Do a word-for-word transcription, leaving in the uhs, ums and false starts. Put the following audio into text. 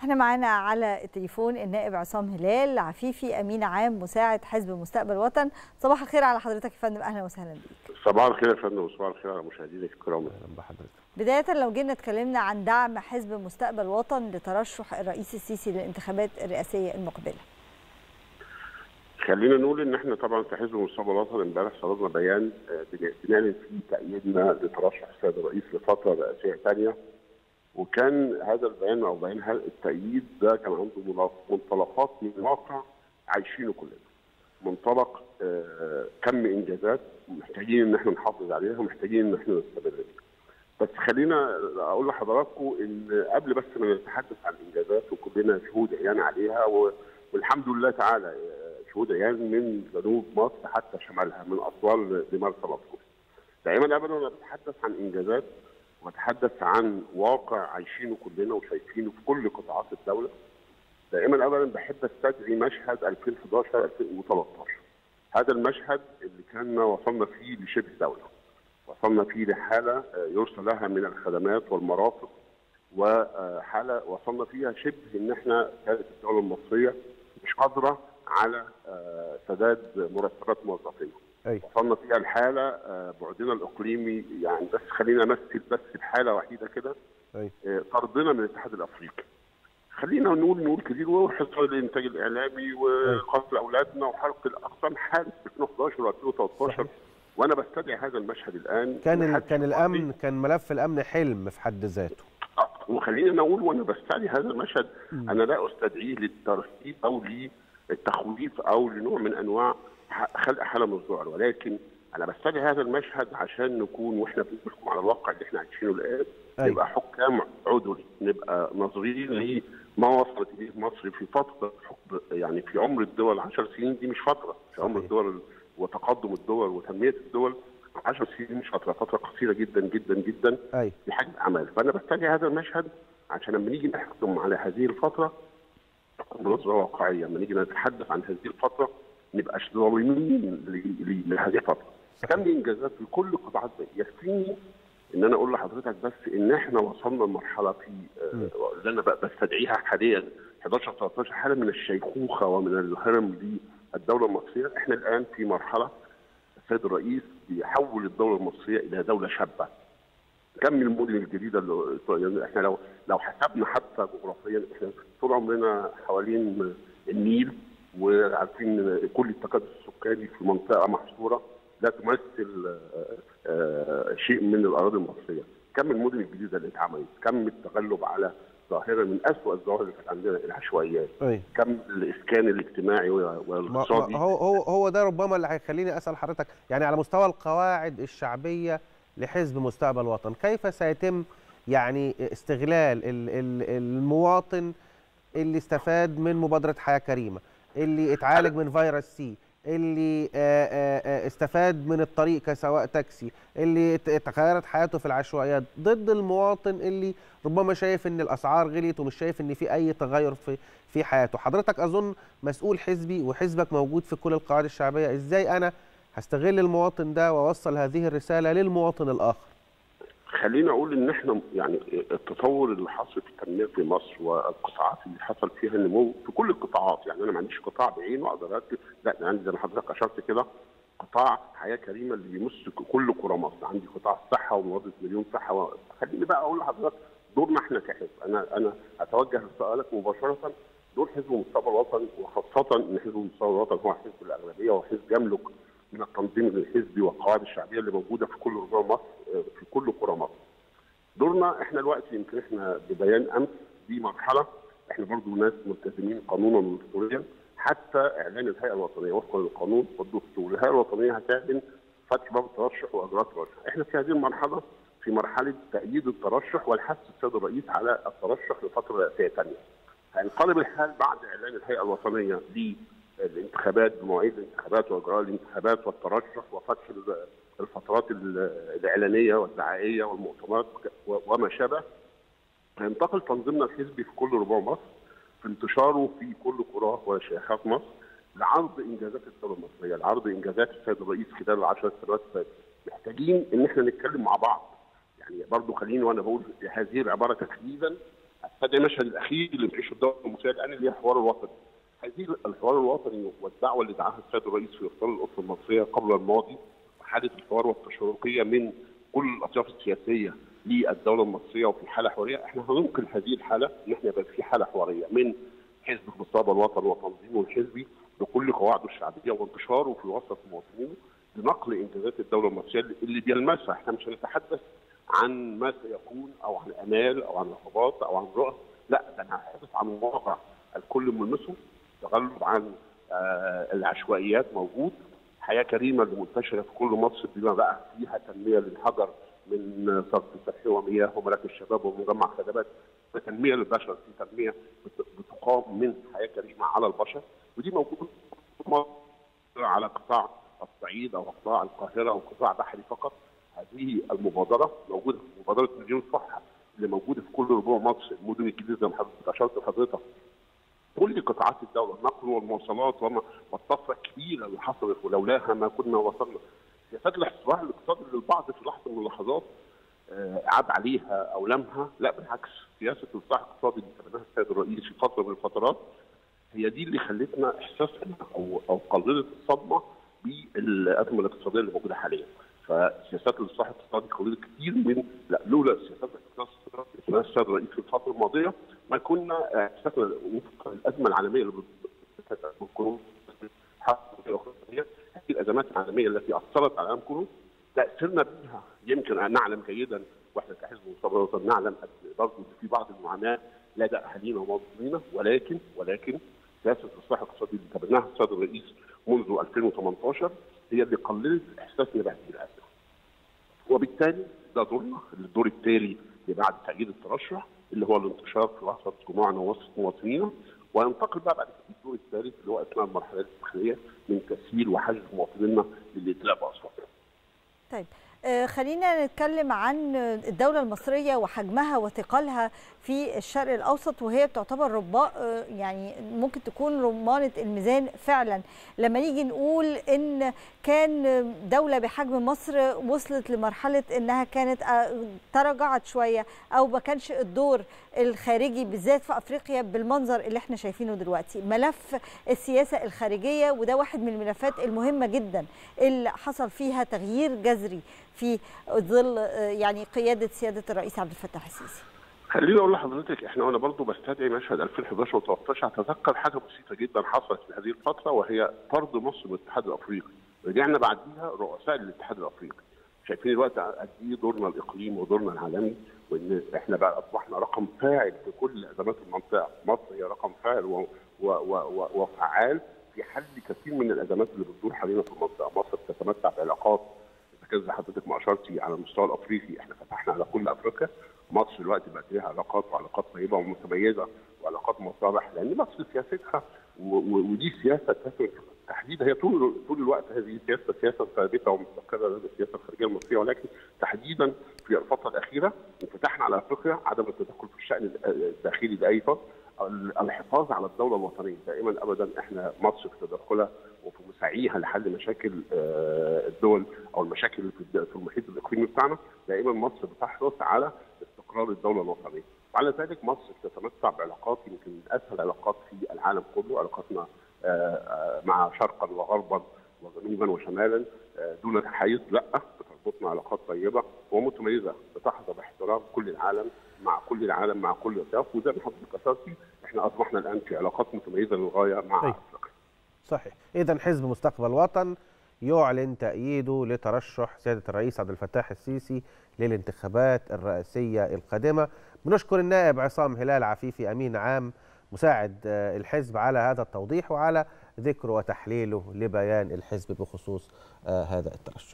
احنا معانا على التليفون النائب عصام هلال عفيفي، امين عام مساعد حزب مستقبل وطن. صباح الخير على حضرتك يا فندم، اهلا وسهلا بيك. صباح الخير يا فندم وصباح الخير على مشاهدينك الكرام. اهلا بحضرتك. بدايه لو جينا اتكلمنا عن دعم حزب مستقبل وطن لترشح الرئيس السيسي للانتخابات الرئاسيه المقبله. خلينا نقول ان احنا طبعا في حزب مستقبل وطن امبارح صدرنا بيان بنعلن فيه تأييدنا لترشح السيد الرئيس لفتره رئاسيه ثانيه، وكان هذا البيان او بيان التأييد ده كان عنده منطلقات من واقع عايشينه كلنا. منطلق كم انجازات محتاجين ان احنا نحافظ عليها ومحتاجين ان احنا نستمر بيها. بس خلينا اقول لحضراتكم ان قبل بس ما نتحدث عن الانجازات وكلنا شهود عيان عليها، والحمد لله تعالى شهود عيان من جنوب مصر حتى شمالها من اسوان لمرسى مطروح. دائما ابدا انا بتحدث عن انجازات واتحدث عن واقع عايشينه كلنا وشايفينه في كل قطاعات الدوله. دائما ابدا بحب استدعي مشهد ألفين وحداشر ألفين وثلاثطاشر. هذا المشهد اللي كان وصلنا فيه لشبه دوله. وصلنا فيه لحاله يرسل لها من الخدمات والمرافق، وحاله وصلنا فيها شبه ان احنا كانت الدوله المصريه مش قادره على سداد مرتبات موظفيها. وصلنا فيها الحاله بعدنا الاقليمي، يعني بس خلينا امثل بس بحاله وحيده كده، طردنا من الاتحاد الافريقي. خلينا نقول نقول كتير، وحصار الانتاج الاعلامي وقتل اولادنا وحرق الاقسام حادث في ألفين وحداشر وألفين وثلاثطاشر. وانا بستدعي هذا المشهد الان. كان كان الامن كان ملف الامن حلم في حد ذاته. وخلينا نقول وانا بستدعي هذا المشهد م. انا لا استدعيه للترهيب او للتخويف او لنوع من انواع خلق حاله من الذعر، ولكن انا بستدعي هذا المشهد عشان نكون واحنا بنحكم على الواقع اللي احنا عايشينه الان نبقى حكام عدل، نبقى ناظرين لما وصلت اليه مصر في فتره حكم، يعني في عمر الدول عشر سنين دي مش فتره، في عمر الدول وتقدم الدول وتنميه الدول عشر سنين مش فتره، فتره قصيره جدا جدا جدا في حجم اعمال. فانا بستدعي هذا المشهد عشان لما نيجي نحكم على هذه الفتره بنظره واقعيه، لما نيجي نتحدث عن هذه الفتره نبقى ظالمين لهذه الفتره. كم انجازات في كل قطاعات. يكفيني ان انا اقول لحضرتك بس ان احنا وصلنا لمرحله في اللي انا بستدعيها حاليا حداشر تلتاشر حاله من الشيخوخه ومن الهرم للدوله المصريه. احنا الان في مرحله السيد الرئيس بيحول الدوله المصريه الى دوله شابه. كم المدن الجديده اللي يعني احنا لو لو حسبنا حتى جغرافيا احنا طول عمرنا حوالين النيل، وعارفين كل التكدس السكاني في منطقه محصوره لا تمثل شيء من الاراضي المصريه. كم المدن الجديده اللي اتعملت، كم التغلب على ظاهره من اسوء الظواهر اللي كانت عندنا العشوائيات، كم الاسكان الاجتماعي والاقتصادي. هو هو هو ده ربما اللي هيخليني اسال حضرتك، يعني على مستوى القواعد الشعبيه لحزب مستقبل وطن، كيف سيتم يعني استغلال المواطن اللي استفاد من مبادره حياه كريمه، اللي اتعالج من فيروس سي، اللي استفاد من الطريق كسواق تاكسي، اللي تغيرت حياته في العشوائيات، ضد المواطن اللي ربما شايف ان الاسعار غليت ومش شايف ان في اي تغير في في حياته؟ حضرتك اظن مسؤول حزبي وحزبك موجود في كل القواعد الشعبيه، ازاي انا هستغل المواطن ده واوصل هذه الرساله للمواطن الاخر؟ خلينا اقول ان احنا يعني التطور اللي حصل في التنميه في مصر والقطاعات اللي حصل فيها النمو في كل القطاعات، يعني انا ما عنديش قطاع بعينه اقدر اكتب، لا انا عندي زي ما حضرتك اشرت كده قطاع حياه كريمه اللي بيمس كل قرى مصر، عندي قطاع الصحه ومبادره مليون صحه و... خليني بقى اقول لحضرتك دورنا احنا كحزب. انا انا اتوجه لسؤالك مباشره. دور حزب مستقبل وطن، وخاصه ان حزب مستقبل وطن هو حزب الاغلبيه وحزب يملك من التنظيم الحزبي والقواعد الشعبيه اللي موجوده في كل ربوع مصر في كل قرى مصر. دورنا احنا الوقت يمكن احنا ببيان امس دي مرحله احنا برضو ناس ملتزمين قانونا ودستوريا، حتى اعلان الهيئه الوطنيه وفقا للقانون والدستور الهيئه الوطنيه هتعلن فتح باب الترشح واجراءات الترشح. احنا في هذه المرحله في مرحله تأييد الترشح والحث السيد الرئيس على الترشح لفتره رئاسيه ثانيه. هينقلب الحال بعد اعلان الهيئه الوطنيه للانتخابات بمواعيد الانتخابات واجراء الانتخابات والترشح وفتح الفترات الاعلانيه والدعائيه والمؤتمرات وما شابه. هينتقل تنظيمنا الحزبي في كل ربوع مصر في انتشاره في كل قرى وشيخات مصر لعرض انجازات الدوله المصريه، لعرض انجازات السيد الرئيس خلال العشر سنوات الفاتت. محتاجين ان احنا نتكلم مع بعض، يعني برضه خليني وانا بقول هذه العباره تحديدا استدعي المشهد الاخير اللي بيعيشه الدوله المصريه الان اللي هي الحوار الوطني. هذه الحوار الوطني والدعوه اللي دعاها السيد الرئيس في افطار الاسره المصريه قبل الماضي، حاله الحوار والتشاركيه من كل الاطياف السياسيه للدوله المصريه وفي حاله حواريه، احنا هننقل هذه الحاله ان احنا يبقى في حاله حواريه من حزب مستقبل الوطن وتنظيمه الحزبي بكل قواعده الشعبيه وانتشاره في وسط مواطنينه لنقل انجازات الدوله المصريه اللي بيلمسها. احنا مش هنتحدث عن ما سيكون او عن امال او عن رغبات او عن رؤى، لا ده انا هتحدث عن واقع الكل ملمسه، تغلب عن آه العشوائيات موجود، حياه كريمه اللي منتشره في كل مصر بما بقى فيها تنميه للحجر من صرف صحي ومياه ومراكز الشباب ومجمع خدمات، تنميه للبشر، في تنميه بتقام من حياه كريمه على البشر، ودي موجوده على قطاع الصعيد او قطاع القاهره او قطاع بحري فقط. هذه المبادره موجوده في مبادره مليون صحه اللي موجوده في كل ربوع مصر، المدن الجديده زي ما حضرتك اشرت حضرتك. كل قطاعات الدوله، النقل والمواصلات والطفره الكبيره اللي حصلت ولولاها ما كنا وصلنا. سياسات الاصلاح الاقتصادي اللي البعض في لحظه من اللحظات عاب عليها او لمها، لا بالعكس، سياسه الاصلاح الاقتصادي اللي اتبناها السيد الرئيس في فتره من الفترات هي دي اللي خلتنا احساسنا او او قللت الصدمه بالازمه الاقتصاديه اللي موجوده حاليا. فسياسات الاصلاح الاقتصادي قللت كتير من لا لولا سياسات الاقتصاد اللي السيد الرئيس في الفتره الماضيه ما كنا احساسنا وفق الازمه العالميه اللي بتكون هذه الازمات العالميه التي اثرت على العالم كله تاثيرنا بها يمكن ان نعلم جيدا، واحنا كحزب مستقبل الوطن نعلم برضه في بعض المعاناه لدى اهالينا ومواطنينا، ولكن ولكن سياسه الاصلاح الاقتصادي اللي تبناها السيد الرئيس منذ ألفين وثمانية عشر هي اللي قللت احساسنا بهذه الازمه. وبالتالي ده دورنا، الدور التالي اللي بعد تأييد الترشح اللي هو الانتشار في وسط جموعنا ووسط مواطنينا، وينتقل بقى بعد كده الدور الثالث اللي هو اثناء المرحله الانتقاليه من تسهيل وحشد مواطنينا للائتلاف باصواتهم. طيب آه خلينا نتكلم عن الدولة المصرية وحجمها وثقلها في الشرق الأوسط، وهي بتعتبر رباء آه يعني ممكن تكون رمانة الميزان فعلا. لما نيجي نقول إن كان دولة بحجم مصر وصلت لمرحلة إنها كانت آه تراجعت شوية أو ما كانش الدور الخارجي بالذات في أفريقيا بالمنظر اللي احنا شايفينه دلوقتي. ملف السياسة الخارجية وده واحد من الملفات المهمة جدا اللي حصل فيها تغيير جذري في ظل يعني قياده سياده الرئيس عبد الفتاح السيسي. خليني اقول لحضرتك احنا وانا برضه بستدعي مشهد ألفين وحداشر وثلاثة عشر اتذكر حاجه بسيطه جدا حصلت في هذه الفتره، وهي طرد مصر من الاتحاد الافريقي. رجعنا بعديها رؤساء الاتحاد الافريقي. شايفين الوقت قد ايه دورنا الاقليمي ودورنا العالمي، وان احنا بقى اصبحنا رقم فاعل في كل ازمات المنطقه. مصر هي رقم فاعل و... و... و... وفعال في حل كثير من الازمات اللي بتدور حوالينا في المنطقه. مصر بتتمتع بعلاقات زي حضرتك ما اشرتي على المستوى الافريقي، احنا فتحنا على كل افريقيا. مصر دلوقتي بقت لها علاقات وعلاقات طيبه ومتميزه وعلاقات مصالح، لان مصر سياستها ودي سياسه تحديدا هي طول طول الوقت هذه سياسه سياسه ثابته ومستقره لدى السياسه الخارجيه المصريه، ولكن تحديدا في الفتره الاخيره انفتحنا على افريقيا، عدم التدخل في الشان الداخلي باي فرد، الحفاظ على الدوله الوطنيه. دائما ابدا احنا مصر في تدخلها وفي مساعيها لحل مشاكل الدول او المشاكل في المحيط الاقليمي بتاعنا، دائما مصر بتحرص على استقرار الدوله الوطنيه. وعلى ذلك مصر تتمتع بعلاقات يمكن اسهل علاقات في العالم كله، علاقاتنا مع شرقا وغربا وجنوبا وشمالا دون تحيز، لا بتربطنا علاقات طيبه ومتميزه بتحظى باحترام كل العالم مع كل العالم مع كل الاطراف. وزي ما حضرتك اشرتي احنا اصبحنا الان في علاقات متميزه للغايه مع افريقيا. صحيح. اذا حزب مستقبل الوطن يعلن تأييده لترشح سيادة الرئيس عبد الفتاح السيسي للانتخابات الرئاسية القادمة. بنشكر النائب عصام هلال عفيفي أمين عام مساعد الحزب على هذا التوضيح وعلى ذكره وتحليله لبيان الحزب بخصوص هذا الترشح.